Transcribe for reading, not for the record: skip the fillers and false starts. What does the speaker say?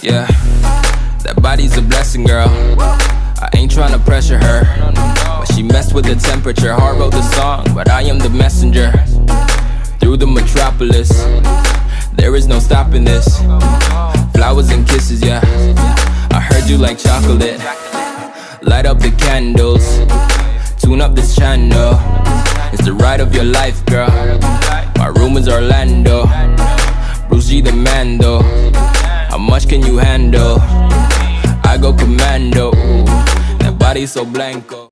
Yeah, that body's a blessing, girl. I ain't tryna pressure her, but she messed with the temperature. Heart wrote the song, but I am the messenger. Through the metropolis, there is no stopping this. Flowers and kisses, yeah. I heard you like chocolate. Light up the candles, tune up this channel. It's the ride of your life, girl. My room is Orlando. Bruce G the Mando. How much can you handle? I go commando. That body so blanco.